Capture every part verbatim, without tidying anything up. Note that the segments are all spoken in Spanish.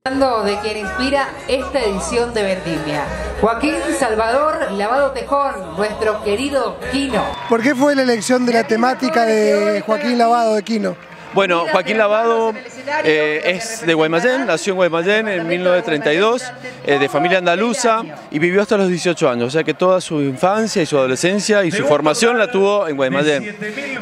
De quien inspira esta edición de Vendimia, Joaquín Salvador Lavado Tejón, nuestro querido Quino. ¿Por qué fue la elección de la temática de Joaquín Lavado de Quino? Bueno, Joaquín Lavado eh, es de Guaymallén, nació en Guaymallén en mil novecientos treinta y dos, eh, de familia andaluza, y vivió hasta los dieciocho años, o sea que toda su infancia y su adolescencia y su formación la tuvo en Guaymallén.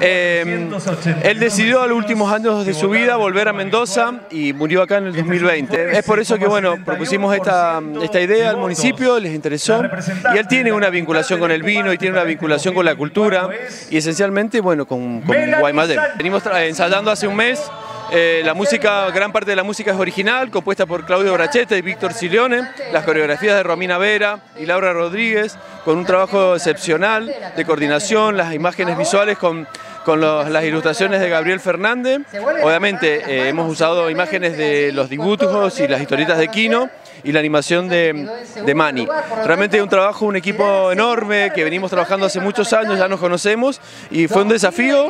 Eh, él decidió a los últimos años de su vida volver a Mendoza y murió acá en el dos mil veinte. Es por eso que bueno, propusimos esta, esta idea al municipio, les interesó, y él tiene una vinculación con el vino y tiene una vinculación con la cultura y esencialmente bueno, con, con Guaymallén. Venimos ensayando hace un mes. Eh, la música, gran parte de la música es original, compuesta por Claudio Bracheta y Víctor Silione, las coreografías de Romina Vera y Laura Rodríguez, con un trabajo excepcional de coordinación, las imágenes visuales con, con los, las ilustraciones de Gabriel Fernández. Obviamente eh, hemos usado imágenes de los dibujos y las historietas de Quino y la animación de, de Mani. Realmente es un trabajo, un equipo enorme que venimos trabajando hace muchos años, ya nos conocemos y fue un desafío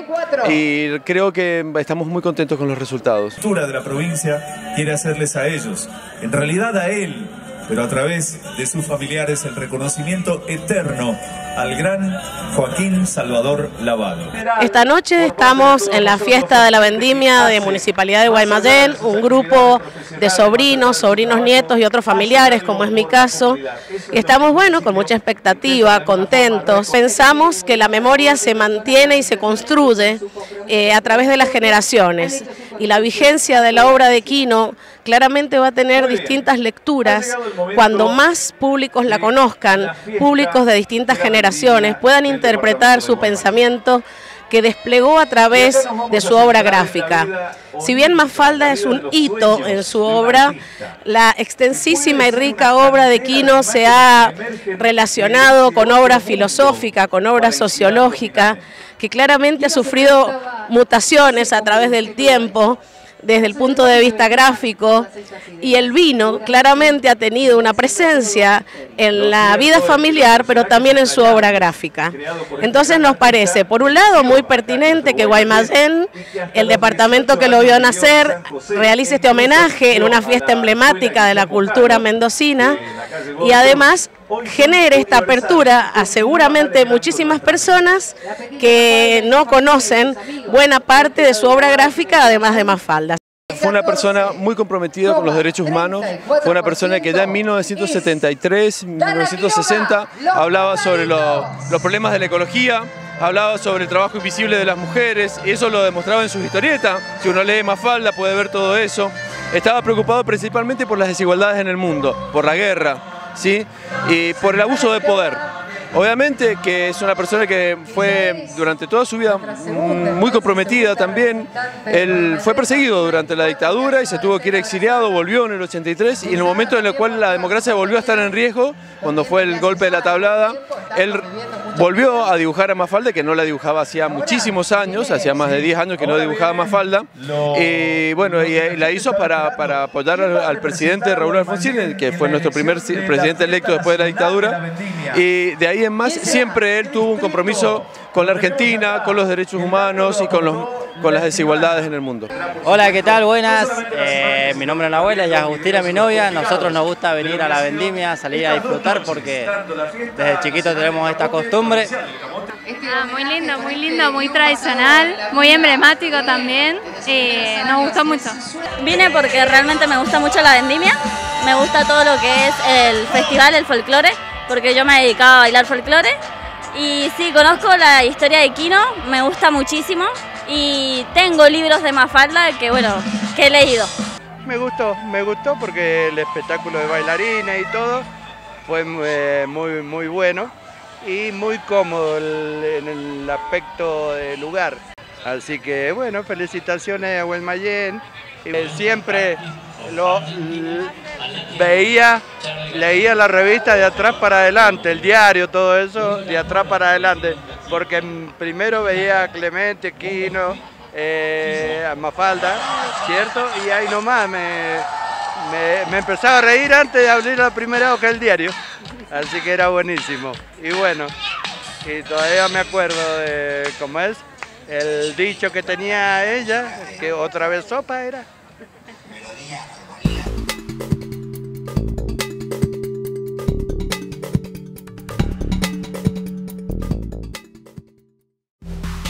y creo que estamos muy contentos con los resultados. La cultura de la provincia quiere hacerles a ellos, en realidad a él, pero a través de sus familiares, el reconocimiento eterno al gran Joaquín Salvador Lavado. Esta noche estamos en la fiesta de la vendimia de Municipalidad de Guaymallén, un grupo de sobrinos, sobrinos nietos y otros familiares, como es mi caso, y estamos, bueno, con mucha expectativa, contentos. Pensamos que la memoria se mantiene y se construye eh, a través de las generaciones, y la vigencia de la obra de Quino claramente va a tener distintas lecturas cuando más públicos la conozcan, públicos de distintas generaciones, puedan interpretar su pensamiento que desplegó a través de su obra gráfica. Si bien Mafalda es un hito en su obra, la extensísima y rica obra de Quino se ha relacionado con obra filosófica, con obra sociológica, que claramente ha sufrido mutaciones a través del tiempo, desde el punto de vista gráfico, y el vino claramente ha tenido una presencia en la vida familiar, pero también en su obra gráfica. Entonces nos parece, por un lado, muy pertinente que Guaymallén, el departamento que lo vio nacer, realice este homenaje en una fiesta emblemática de la cultura mendocina, y además genere esta apertura a seguramente muchísimas personas que no conocen buena parte de su obra gráfica, además de Mafalda. Fue una persona muy comprometida con los derechos humanos, fue una persona que ya en mil novecientos setenta y tres, mil novecientos sesenta hablaba sobre lo, los problemas de la ecología, hablaba sobre el trabajo invisible de las mujeres, y eso lo demostraba en sus historietas. Si uno lee Mafalda puede ver todo eso. Estaba preocupado principalmente por las desigualdades en el mundo, por la guerra, ¿sí? Y por el abuso de poder. Obviamente que es una persona que fue durante toda su vida muy comprometida también. Él fue perseguido durante la dictadura y se tuvo que ir exiliado, volvió en el ochenta y tres, y en el momento en el cual la democracia volvió a estar en riesgo, cuando fue el golpe de la tablada, él volvió a dibujar a Mafalda, que no la dibujaba hacía muchísimos años, hacía más de diez años que no dibujaba Mafalda, y bueno, y la hizo para, para apoyar al, al presidente Raúl Alfonsín, que fue nuestro primer presidente electo después de la dictadura, y de ahí en más siempre él tuvo un compromiso con la Argentina, con los derechos humanos y con, los, con las desigualdades en el mundo. Hola, ¿qué tal? Buenas. Eh, mi nombre es Nahuela, ella es Agustina, mi novia. Nosotros nos gusta venir a la vendimia, salir a disfrutar porque desde chiquitos tenemos esta costumbre. Ah, muy lindo, muy lindo, muy tradicional, muy emblemático también, y nos gustó mucho. Vine porque realmente me gusta mucho la vendimia, me gusta todo lo que es el festival, el folclore, porque yo me he dedicado a bailar folclore. Y sí, conozco la historia de Quino, me gusta muchísimo, y tengo libros de Mafalda que, bueno, que he leído. Me gustó, me gustó porque el espectáculo de bailarines y todo fue eh, muy, muy bueno y muy cómodo el, en el aspecto del lugar. Así que, bueno, felicitaciones a Guaymallén. Eh, siempre lo veía, leía la revista de atrás para adelante, el diario, todo eso, de atrás para adelante, porque primero veía a Clemente, Quino, eh, a Mafalda, ¿cierto? Y ahí nomás me, me, me empezaba a reír antes de abrir la primera hoja del diario, así que era buenísimo. Y bueno, y todavía me acuerdo de cómo es el dicho que tenía ella, que otra vez sopa era.